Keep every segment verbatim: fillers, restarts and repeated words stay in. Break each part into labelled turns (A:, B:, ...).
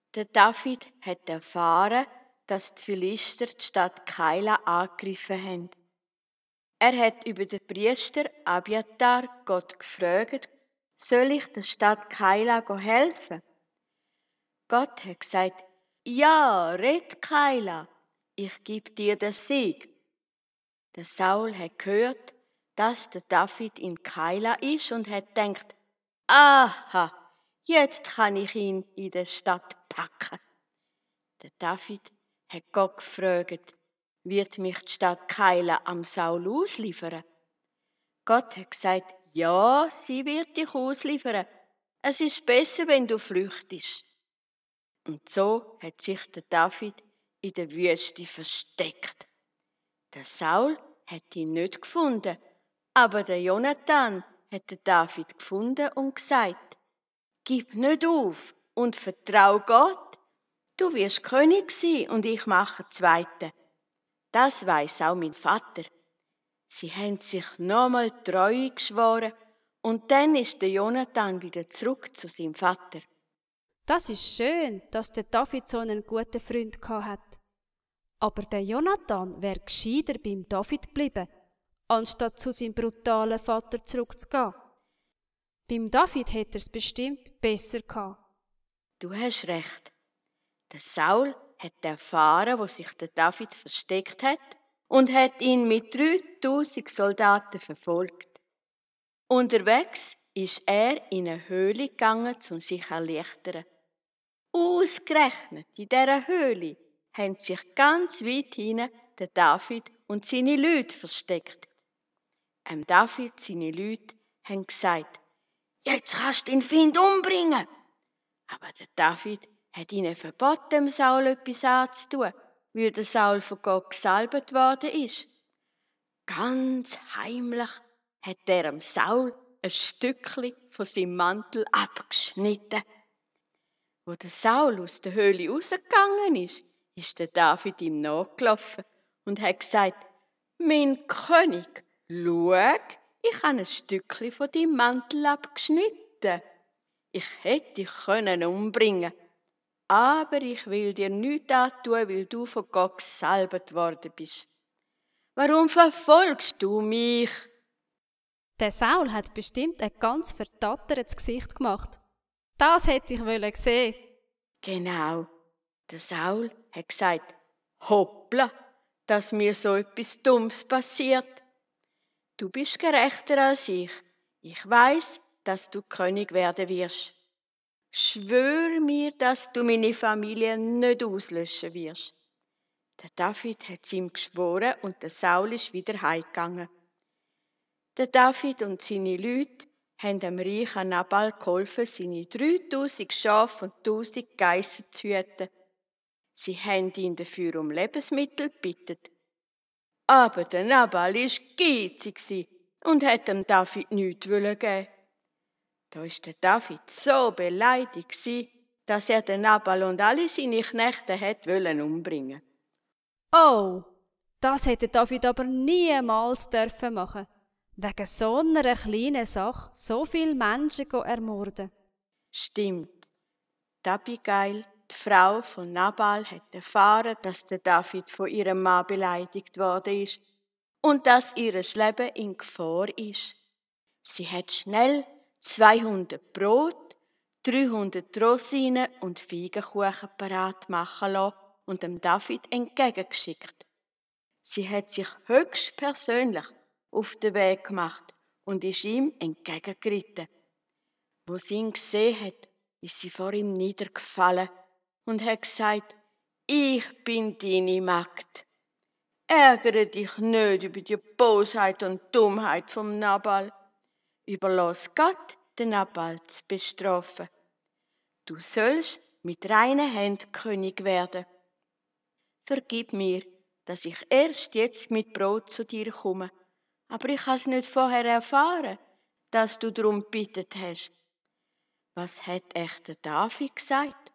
A: Der David hat erfahren, dass die Philister die Stadt Keila angegriffen haben. Er hat über den Priester Abiatar Gott gefragt, soll ich der Stadt Keila helfen? Gott hat gesagt, ja, red Keila, ich gebe dir den Sieg. Der Saul hat gehört, dass der David in Keila ist und hat gedacht, aha, jetzt kann ich ihn in der Stadt packen. Der David hat Gott gefragt, wird mich die Stadt Keila am Saul ausliefern? Gott hat gesagt, ja, sie wird dich ausliefern. Es ist besser, wenn du flüchtest. Und so hat sich der David in der Wüste versteckt. Der Saul hat ihn nicht gefunden, aber der Jonathan hat den David gefunden und gesagt, gib nicht auf und vertrau Gott. Du wirst König sein und ich mache Zweite. Das weiß auch mein Vater. Sie haben sich nochmal treu geschworen und dann ist der Jonathan wieder zurück zu seinem Vater.
B: Das ist schön, dass der David so einen guten Freund hat. Aber der Jonathan wäre gescheiter beim David geblieben, anstatt zu seinem brutalen Vater zurückzugehen. Beim David hätte er es bestimmt besser gehabt.
A: Du hast recht. Der Saul hat erfahren, wo sich der David versteckt hat und hat ihn mit dreitausend Soldaten verfolgt. Unterwegs ist er in eine Höhle gegangen, um sich zu erleichtern. Ausgerechnet in dieser Höhle haben sich ganz weit hinten der David und seine Leute versteckt. Ähm David, seine Leute, haben gesagt, jetzt kannst du den Feind umbringen. Aber der David hat ihnen verboten, dem Saul etwas anzutun, weil der Saul von Gott gesalbt worden ist. Ganz heimlich hat er dem Saul ein Stückchen von seinem Mantel abgeschnitten. Wo der Saul aus der Höhle rausgegangen ist, ist der David ihm nachgelaufen und hat gesagt, mein König, schau, ich habe ein Stückchen von deinem Mantel abgeschnitten. Ich hätte dich können umbringen, aber ich will dir nichts antun, weil du von Gott gesalbt worden bist. Warum verfolgst du mich?
B: Der Saul hat bestimmt ein ganz vertattertes Gesicht gemacht. Das hätte ich wollen sehen.
A: Genau, der Saul hat gesagt, hoppla, dass mir so etwas Dummes passiert. Du bist gerechter als ich. Ich weiß, dass du König werden wirst. Schwör mir, dass du meine Familie nicht auslöschen wirst. Der David hat ihm geschworen und der Saul ist wieder heimgegangen. Der David und seine Leute haben dem reichen Nabal geholfen, seine dreitausend Schafe und tausend Geissen zu hüten. Sie haben ihn dafür um Lebensmittel gebeten. Aber der Nabal war geizig und hat dem David nichts geben. Da war der David so beleidigt, dass er den Nabal und alle seine Knechte hat umbringen.
B: Oh, das hätte David aber niemals dürfen machen. Wegen so einer kleinen Sache so viele Menschen ermorden.
A: Stimmt. Die Abigail, die Frau von Nabal, hat erfahren, dass der David von ihrem Mann beleidigt worden ist und dass ihr Leben in Gefahr ist. Sie hat schnell zweihundert Brot, dreihundert Rosinen und Feigenkuchen parat machen lassen und dem David entgegengeschickt. Sie hat sich höchst persönlich auf den Weg gemacht und ist ihm entgegengeritten. Wo sie ihn gesehen hat, ist sie vor ihm niedergefallen und hat gesagt, ich bin deine Magd. Ärgere dich nicht über die Bosheit und Dummheit vom Nabal. Überlass Gott, den Nabal zu bestrafen. Du sollst mit reinen Händen König werden. Vergib mir, dass ich erst jetzt mit Brot zu dir komme, aber ich habe es nicht vorher erfahren, dass du darum gebeten hast. Was hat echt der David gesagt?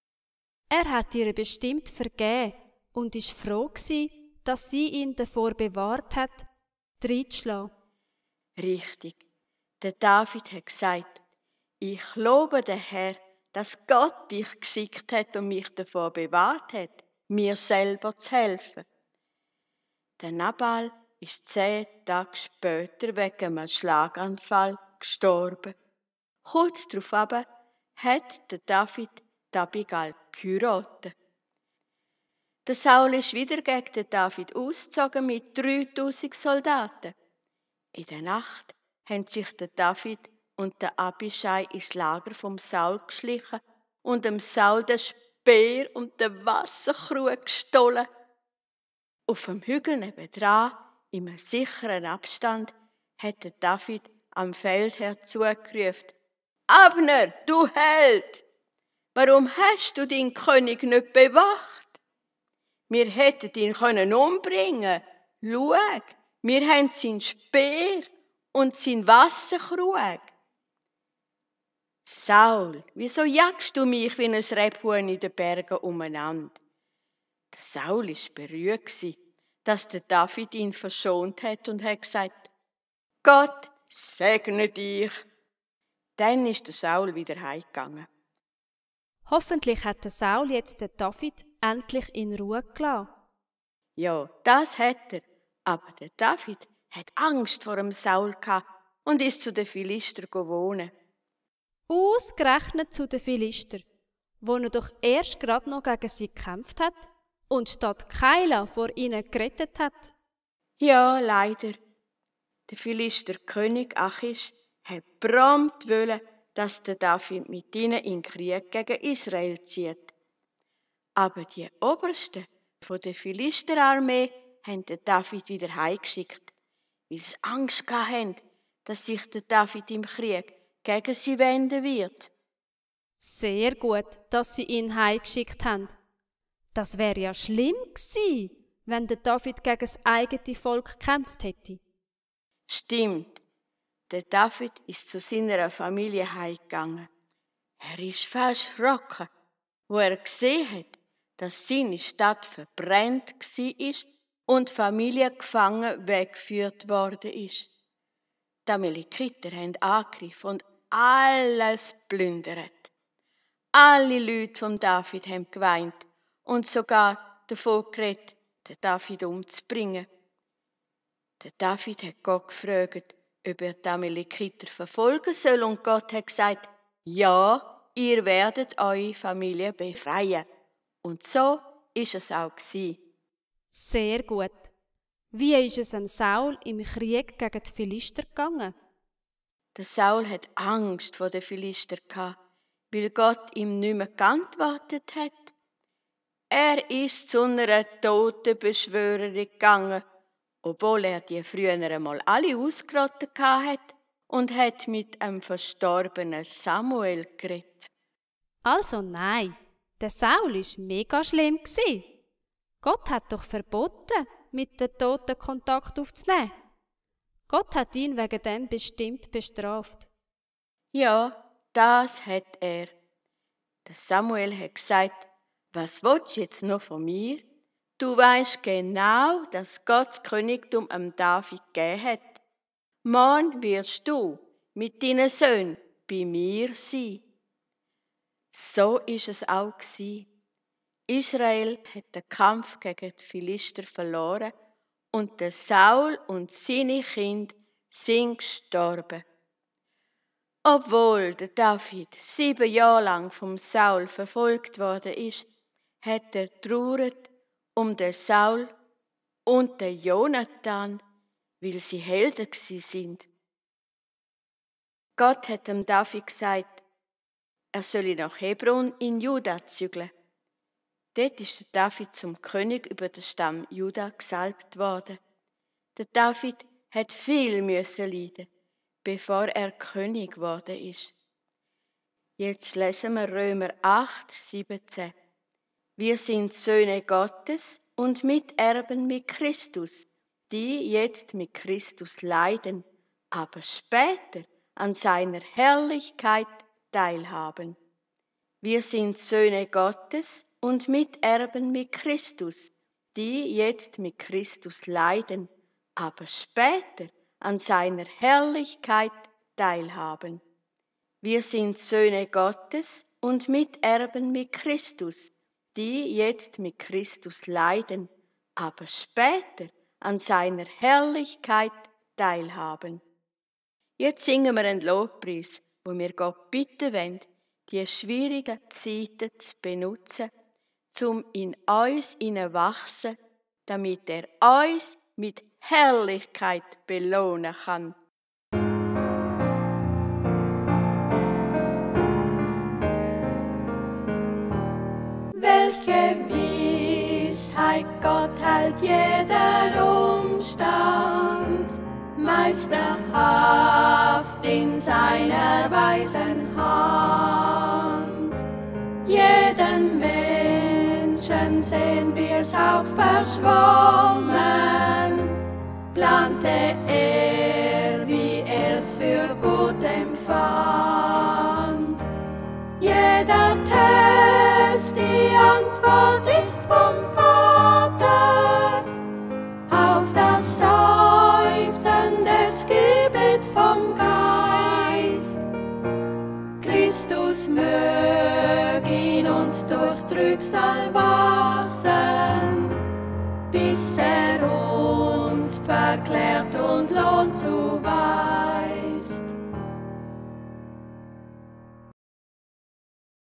B: Er hat ihr bestimmt vergeben und ist froh gsi, dass sie ihn davor bewahrt hat, reinzuschlagen.
A: Richtig. Der David hat gesagt, ich lobe den Herr, dass Gott dich geschickt hat und mich davor bewahrt hat, mir selber zu helfen. Der Nabal ist zehn Tage später wegen einem Schlaganfall gestorben. Kurz darauf aber hat der David die Abigail geheiratet. Der Saul ist wieder gegen den David ausgezogen mit dreitausend Soldaten. In der Nacht haben sich der David und der Abischai ins Lager vom Saul geschlichen und dem Saul den Speer und den Wasserkrug gestohlen. Auf dem Hügel nebendran, im sicheren Abstand, hat der David am Feldherr zugerufen: Abner, du Held! Warum hast du deinen König nicht bewacht? Wir hätten ihn können umbringen. Schau, wir haben seinen Speer und seinen Wasserkrug. Saul, wieso jagst du mich wie ein Rebhuhn in den Bergen umeinander? Der Saul war berührt, dass der David ihn verschont hat und hat gesagt: Gott segne dich. Dann ist der Saul wieder heimgegangen.
B: Hoffentlich hat der Saul jetzt den David endlich in Ruhe gelassen.
A: Ja, das hat er. Aber der David hat Angst vor dem Saul gehabt und ist zu den Philister wohnen.
B: Ausgerechnet zu den Philister, wo er doch erst gerade noch gegen sie gekämpft hat und statt Keila vor ihnen gerettet hat.
A: Ja, leider. Der Philister König Achish hat prompt wollen, dass der David mit ihnen in Krieg gegen Israel zieht. Aber die Obersten von der Philisterarmee haben den David wieder heimgeschickt, weil sie Angst hatten, dass sich der David im Krieg gegen sie wenden wird.
B: Sehr gut, dass sie ihn heimgeschickt haben. Das wäre ja schlimm gewesen, wenn der David gegen das eigene Volk gekämpft hätte.
A: Stimmt, der David ist zu seiner Familie heimgegangen. Er ist fast erschrocken, wo er gesehen hat, dass seine Stadt verbrannt war und die Familie gefangen weggeführt worden ist. Die Amalekiter haben angegriffen und alles plündert. Alle Leute von David haben geweint und sogar davon geredet, den David umzubringen. Der David hat Gott gefragt, ob er die Amalekiter verfolgen soll, und Gott hat gesagt: Ja, ihr werdet eure Familie befreien. Und so ist es auch gewesen.
B: Sehr gut. Wie ist es dem Saul im Krieg gegen die Philister gegangen?
A: Der Saul hat Angst vor den Philister gehabt, weil Gott ihm nicht mehr geantwortet hat. Er ist zu einer Totenbeschwörerin gegangen, obwohl er die früher einmal alle ausgerottet hat, und hat mit einem verstorbenen Samuel geredet.
B: Also nein, der Saul war mega schlimm gsi. Gott hat doch verboten, mit den Toten Kontakt aufzunehmen. Gott hat ihn wegen dem bestimmt bestraft.
A: Ja, das hat er. Der Samuel hat gesagt: Was willst du jetzt noch von mir? Du weißt genau, dass Gott das Königtum am David gegeben hat. Morgen wirst du mit deinen Söhnen bei mir sein. So ist es auch gewesen. Israel hat den Kampf gegen die Philister verloren und der Saul und seine Kinder sind gestorben. Obwohl der David sieben Jahre lang vom Saul verfolgt worden ist, hat er trauert um den Saul und den Jonathan, weil sie Helden gsi sind. Gott hat dem David gesagt, er solle nach Hebron in Juda zügeln. Dort ist der David zum König über den Stamm Juda gesalbt worden. Der David hat viel müssen leiden, bevor er König geworden ist. Jetzt lesen wir Römer acht, siebzehn. Wir sind Söhne Gottes und Miterben mit Christus, die jetzt mit Christus leiden, aber später an seiner Herrlichkeit teilhaben. Wir sind Söhne Gottes und Miterben mit Christus, die jetzt mit Christus leiden, aber später an seiner Herrlichkeit teilhaben. Wir sind Söhne Gottes und Miterben mit Christus, die jetzt mit Christus leiden, aber später an seiner Herrlichkeit teilhaben. Jetzt singen wir einen Lobpreis, wo wir Gott bitten wollen, die schwierigen Zeiten zu benutzen, um in uns wachsen, damit er uns mit Herrlichkeit belohnen kann. Welche Weisheit, Gott hält jeden Umstand meisterhaft in seiner weisen Hand. Jeden Menschen sehen wir's auch verschwommen, plante er, wie er's für gut empfand. Jeder Test, die Antwort ist vom Vater auf das Seufzen des Gebets vom Geist. Christus mög in uns durch Trübsal wachsen, bis er uns verklärt und lohnt zu